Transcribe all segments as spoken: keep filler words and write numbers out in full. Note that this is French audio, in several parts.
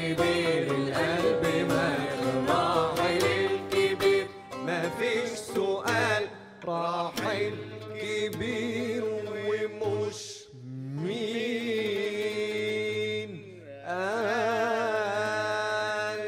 كبير القلب مال راحل الكبير مفيش سؤال راحل كبير ومش مين قال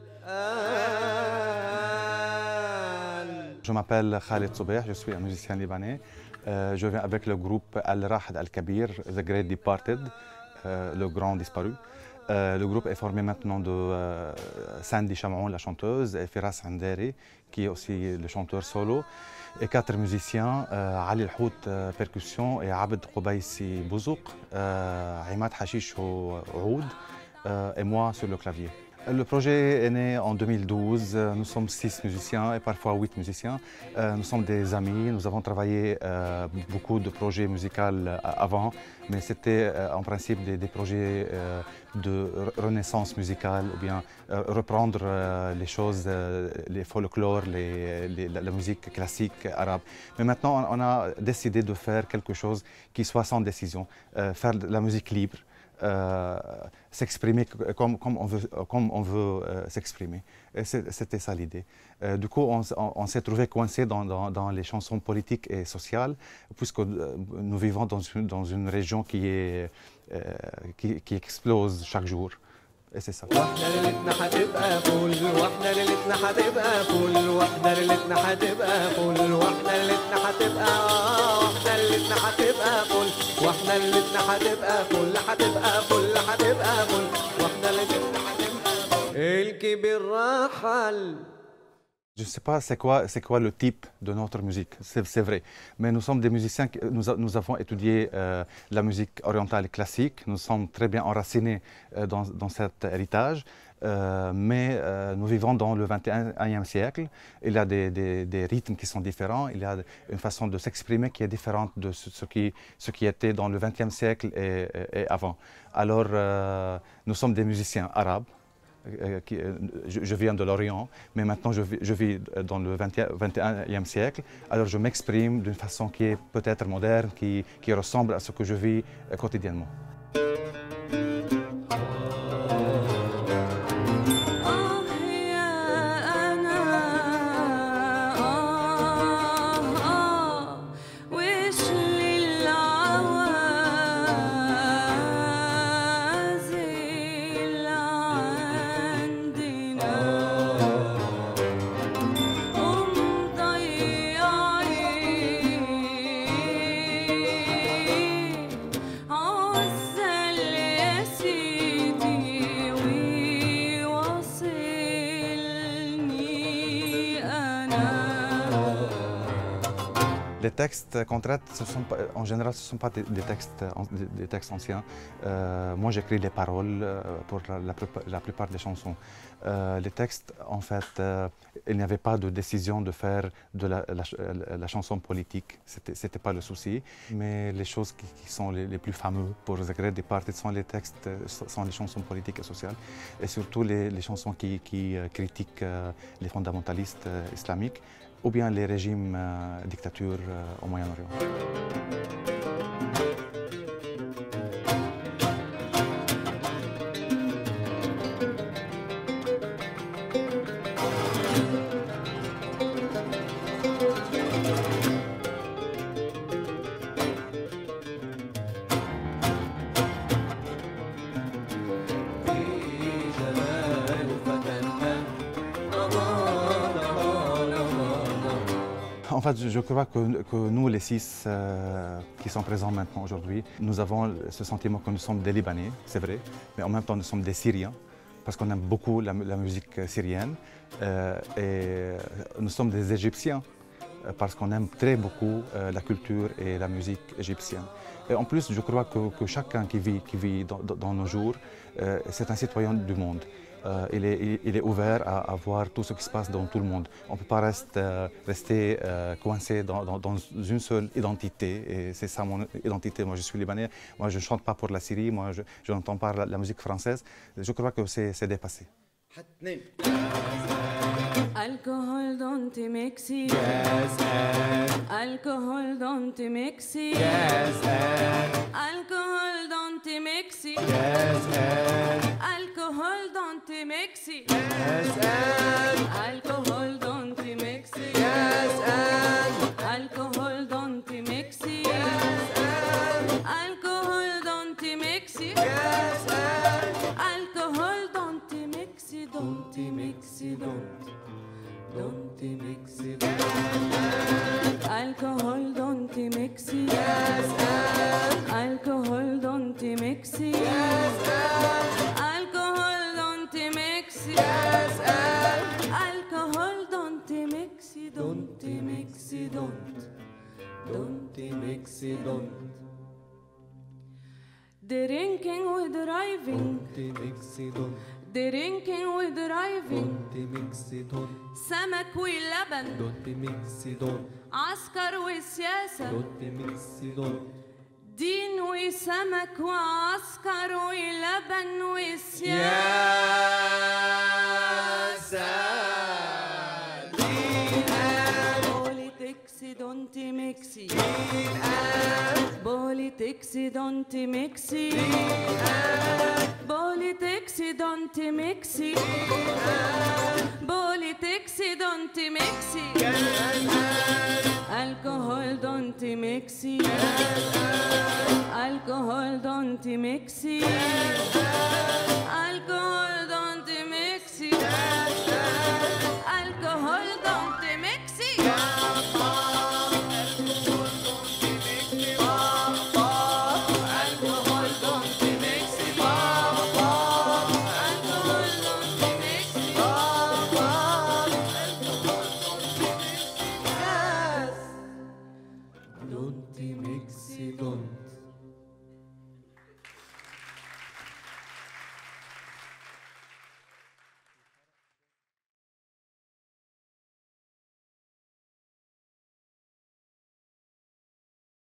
قال. Je m'appelle Khalid Soubeh, je suis un musicien libanais. Euh, je viens avec le groupe Al-Rahd Al-Kabir, The Great Departed, euh, le grand disparu. Euh, le groupe est formé maintenant de euh, Sandy Chamoun, la chanteuse, et Firas Handeri, qui est aussi le chanteur solo, et quatre musiciens, euh, Ali Al-Hout, euh, percussion, et Abd Koubaïsi Bouzouk, euh, Imad Hashish au oud, euh, et moi sur le clavier. Le projet est né en deux mille douze, nous sommes six musiciens et parfois huit musiciens. Nous sommes des amis, nous avons travaillé beaucoup de projets musicaux avant, mais c'était en principe des, des projets de renaissance musicale ou bien reprendre les choses, les folklores, les, les, la musique classique arabe. Mais maintenant on a décidé de faire quelque chose qui soit sans décision, faire de la musique libre. Euh, s'exprimer comme, comme on veut, comme on veut euh, s'exprimer. C'était ça l'idée. Euh, du coup, on, on, on s'est trouvé coincé dans, dans, dans les chansons politiques et sociales, puisque euh, nous vivons dans une, dans une région qui, est, euh, qui, qui explose chaque jour. Et c'est ça. Je ne sais pas c'est quoi, c'est quoi le type de notre musique, c'est vrai. Mais nous sommes des musiciens, nous, a, nous avons étudié euh, la musique orientale classique, nous sommes très bien enracinés euh, dans, dans cet héritage. Euh, mais euh, nous vivons dans le vingt et unième siècle. Il y a des, des, des rythmes qui sont différents, il y a une façon de s'exprimer qui est différente de ce qui, ce qui était dans le vingtième siècle et, et, et avant. Alors, euh, nous sommes des musiciens arabes. Euh, qui, euh, je, je viens de l'Orient, mais maintenant je vis, je vis dans le vingt et unième siècle. Alors je m'exprime d'une façon qui est peut-être moderne, qui, qui ressemble à ce que je vis euh, quotidiennement. Les textes qu'on traite, ce sont pas, en général, ce ne sont pas des, des, textes, des, des textes anciens. Euh, moi, j'écris les paroles pour la, la, la plupart des chansons. Euh, les textes, en fait, euh, il n'y avait pas de décision de faire de la, la, la chanson politique. Ce n'était pas le souci. Mais les choses qui, qui sont les, les plus fameuses pour The Great Departed sont les textes, sont les chansons politiques et sociales. Et surtout les, les chansons qui, qui critiquent les fondamentalistes islamiques, ou bien les régimes euh, dictatures euh, au Moyen-Orient. En fait, je crois que, que nous, les six euh, qui sont présents maintenant aujourd'hui, nous avons ce sentiment que nous sommes des Libanais, c'est vrai, mais en même temps nous sommes des Syriens, parce qu'on aime beaucoup la, la musique syrienne, euh, et nous sommes des Égyptiens, parce qu'on aime très beaucoup euh, la culture et la musique égyptienne. Et en plus, je crois que, que chacun qui vit, qui vit dans, dans nos jours, euh, c'est un citoyen du monde. Euh, il, est, il est ouvert à, à voir tout ce qui se passe dans tout le monde. On ne peut pas rester, euh, rester euh, coincé dans, dans, dans une seule identité. Et c'est ça mon identité. Moi, je suis libanais. Moi, je ne chante pas pour la Syrie. Moi, je, je n'entends pas la, la musique française. Je crois que c'est dépassé. Alcohol don't mix it. Yes, and Alcohol don't mix it. yes, and Alcohol don't mix it. yes, and Alcohol don't don't mix it. Yes, and Alcohol don't mix it. yes, and Alcohol don't mix it. yes, and Alcohol don't mix it. yes, and Alcohol don't mix it. Don't mix it. Don't. Don't mix it. Alcohol don't mix it. yes, and Alcohol don't mix it. yes, and Alcohol don't mix it. yes, and Alcohol don't mix it. Don't mix it. Don't. don't mix it, don't Drinking with driving. mix it, don't Drinking with driving. mix it, don't سمك واللبن. don't mix it, don't عسكر والسياسة. don't mix it, don't دين وسمك وعسكر ولبن وسياسة. yes, and lean and Politics don't mix it. lean and Politics don't mix it. Politics don't mix it. Politics don't mix it. Alcohol don't mix it. Alcohol don't mix it.